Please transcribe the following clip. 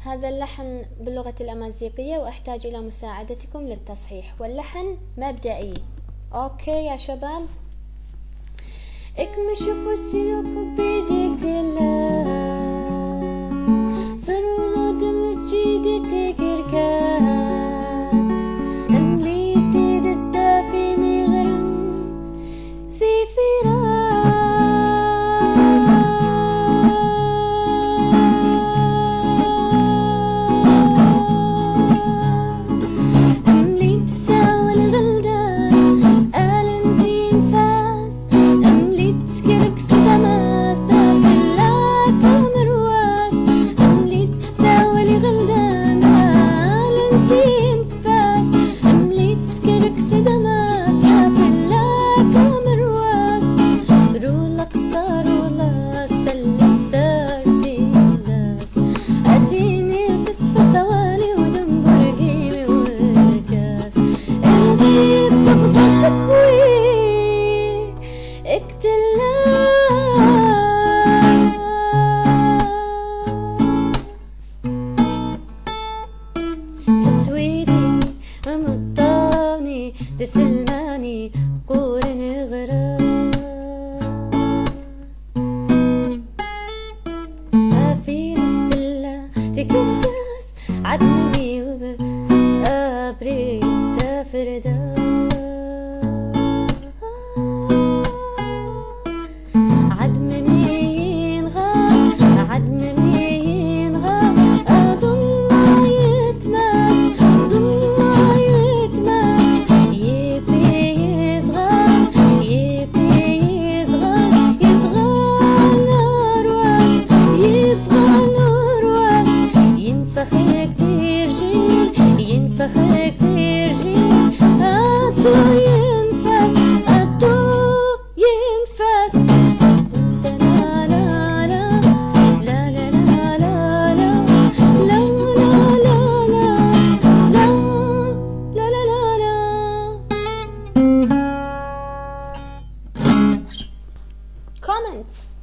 هذا اللحن باللغة الامازيغية واحتاج الى مساعدتكم للتصحيح، واللحن مبدئي. اوكي يا شباب. اكمش ufus-iw kubb-yd سرولو دل-yd تجركاس امليت ايد الدافي مغرم ثيفيرا امليت ساوى الغلدان الانتين فاس امليت سكرك ستماس دافلاك ومرواس امليت ساوى الغلدان الانتين فاس امليت سكرك ستماس دافلاك ومرواس رولك طارولاس تلستار ديلاس اديني بتصفى طوالي ودنبرقيمي وركاس البيت تقصى سكوي اكتلاس سسويدي ممطاني تسلماني قولني غراس ما في نستلا تكرس عدني وبر ابريد تفرداس عدم مين غاب عدم مين غاب أضل ما يتماس ضل ما يتماس يبي يصغر يبي يصغر يصغر نرواس يصغر نرواس ينفخ كتير جيل ينفخ كتير جيل أدو ينفس أدو ينفس comments.